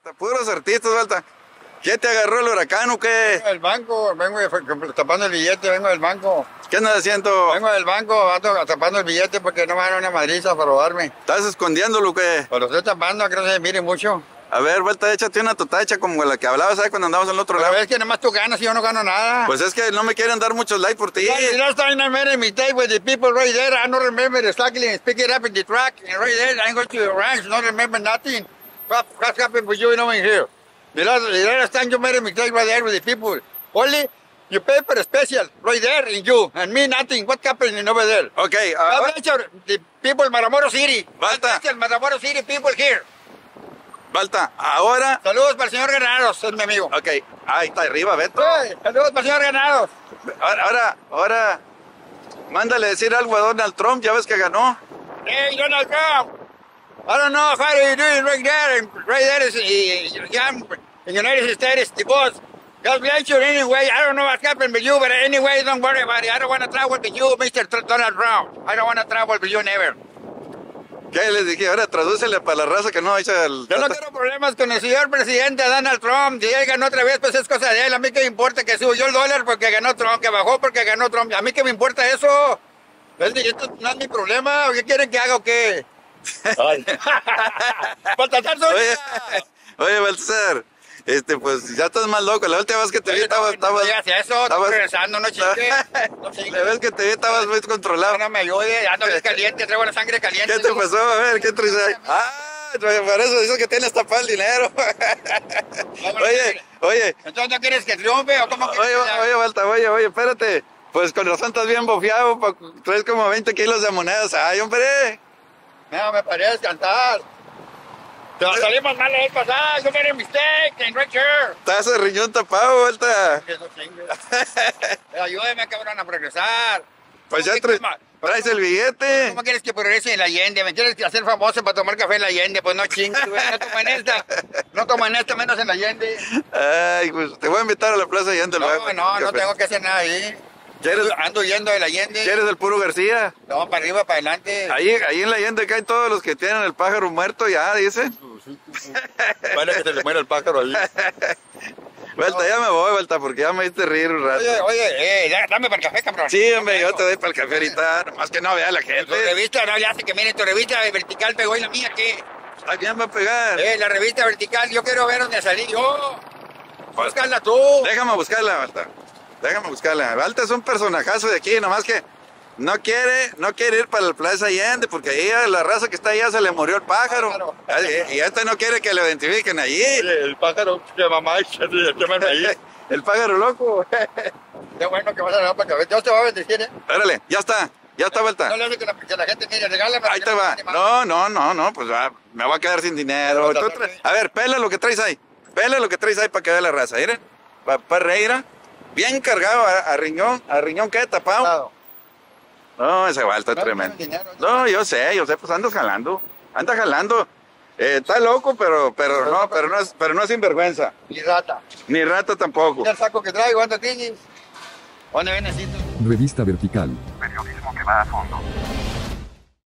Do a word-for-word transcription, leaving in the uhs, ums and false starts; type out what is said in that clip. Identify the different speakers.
Speaker 1: Puros artistas, Balta. ¿Qué te agarró el huracán o qué?
Speaker 2: Vengo del banco, vengo de, tapando el billete, vengo del banco.
Speaker 1: ¿Qué andas haciendo?
Speaker 2: Vengo del banco, ando tapando el billete porque no me dan una madriza para robarme.
Speaker 1: ¿Estás escondiéndolo o qué?
Speaker 2: Pues lo estoy tapando, que no se mire mucho.
Speaker 1: A ver, Balta, échate una totacha como la que hablabas, ¿sabes? Cuando andamos al otro
Speaker 2: Pero
Speaker 1: lado.
Speaker 2: es que nada más tú ganas y yo no gano nada.
Speaker 1: Pues es que no me quieren dar muchos likes por ti.
Speaker 2: The last time I made a mistake with the people right there, I don't remember exactly and pick it up in the truck. And right there, I go to the ranch, don't remember nothing. What, what happened with you in over here? The last, the last time you made a mistake right there with the people. Only you pay for a special right there and you, and me nothing. What happened in over there?
Speaker 1: Okay, uh,
Speaker 2: God bless you, the people in Matamoros City. God
Speaker 1: Balta.
Speaker 2: bless you, Matamoros City people here.
Speaker 1: Balta, ahora...
Speaker 2: Saludos para el señor Granados, es mi amigo.
Speaker 1: Ok, ahí está arriba, Beto.
Speaker 2: Hey, saludos para el señor Granados.
Speaker 1: Ahora, ahora, ahora, mándale decir algo a Donald Trump, ya ves que ganó.
Speaker 2: Hey, Donald Trump. I don't know how you doing right there. And right there is uh, in the United States, the boss. God bless you anyway. I don't know what happened with you, but anyway, don't worry about it. I don't want to travel with you, Mister Donald Trump. I don't want to travel with you never.
Speaker 1: ¿Qué les dije? Ahora tradúcele para la raza que no echa el...
Speaker 2: Yo no quiero problemas con el señor presidente Donald Trump. Si él ganó otra vez, pues es cosa de él. A mí que me importa que subió el dólar porque ganó Trump, que bajó porque ganó Trump. A mí que me importa eso. Esto no es mi problema. ¿Qué quieren que haga o qué? Baltasar Zúñiga.
Speaker 1: Oye, oye, Baltasar, este, pues ya estás más loco. La última vez que te vi estabas...
Speaker 2: No digas eso, estamos regresando, no chingue.
Speaker 1: La vez que te vi estabas muy controlado.
Speaker 2: No me ayude, ando bien caliente, traigo la sangre caliente.
Speaker 1: ¿Qué te pasó? A ver, ¿qué traes ahí? Ah, por eso dices que tienes tapado el dinero. Oye, oye.
Speaker 2: ¿Entonces no quieres que triunfe o cómo quieres?
Speaker 1: Oye, oye, Balta, oye, oye, espérate. Pues con razón estás bien bofeado, traes como veinte kilos de monedas. Ay, hombre.
Speaker 2: No, me parece cantar. Te salimos mal la vez pasada, you made a mistake, and right here.
Speaker 1: Estás el riñón tapado, Balta.
Speaker 2: Ayúdeme, cabrón, a progresar.
Speaker 1: Pues ya traes, traes el billete.
Speaker 2: ¿Cómo quieres que progrese en la Allende? ¿Me quieres hacer famoso para tomar café en la Allende? Pues no chingues, güey, no toman esta. No toman esta, menos en la Allende.
Speaker 1: Ay, pues te voy a invitar a la plaza Allende.
Speaker 2: No, no, no tengo que hacer nada ahí.
Speaker 1: ¿Quieres,
Speaker 2: ando yendo de la Allende.
Speaker 1: ¿Quieres el puro García?
Speaker 2: No, para arriba, para adelante.
Speaker 1: Ahí, ahí en la Allende caen todos los que tienen el pájaro muerto ya, dicen.
Speaker 2: Vale que se le muera el pájaro ahí.
Speaker 1: Vuelta, no. Ya me voy, Vuelta, porque ya me diste reír un rato.
Speaker 2: Oye, oye, eh, dame para el café, cabrón.
Speaker 1: Sí, hombre, yo te doy para el café ahorita, nomás que no vea la gente.
Speaker 2: Tu revista no le hace que mire tu revista vertical pegó y la mía, ¿qué?
Speaker 1: ¿A quién va a pegar?
Speaker 2: Eh, la revista vertical, yo quiero ver dónde salí yo.
Speaker 1: Pues,
Speaker 2: búscala tú.
Speaker 1: Déjame buscarla, Vuelta. Déjame buscarla. Vuelta es un personajazo de aquí, nomás que no quiere, no quiere ir para la Plaza Allende, porque ahí a la raza que está allá se le murió el pájaro. pájaro. Y este no quiere que lo identifiquen allí.
Speaker 2: Oye, el pájaro que mamá llaman ahí.
Speaker 1: El pájaro loco.
Speaker 2: Qué bueno que vas a dar para café. Dios te va a bendecir, ¿eh?
Speaker 1: Órale, ya está. Ya está, Vuelta.
Speaker 2: No le hagas que la, que la gente mire, regálame.
Speaker 1: Ahí te va. No, no, no, no, pues va, me voy a quedar sin dinero.
Speaker 2: No,
Speaker 1: Tú, a ver, pela lo que traes ahí. Pela lo que traes ahí para que vea la raza. Miren, para pa Reira, bien cargado a, a riñón. ¿A riñón qué? ¿Tapado? No, ese Vuelta es no, tremendo. Dinero, no, yo sé, yo sé, pues andas jalando. Anda jalando. Eh, está loco, pero, pero, pero no, pero no es, pero no es sinvergüenza.
Speaker 2: Ni rata.
Speaker 1: Ni rata tampoco.
Speaker 2: Mira el saco que traigo, anda, tienes. ¿Dónde vienes, Cito?
Speaker 3: Revista Vertical.
Speaker 4: Periodismo que va a fondo.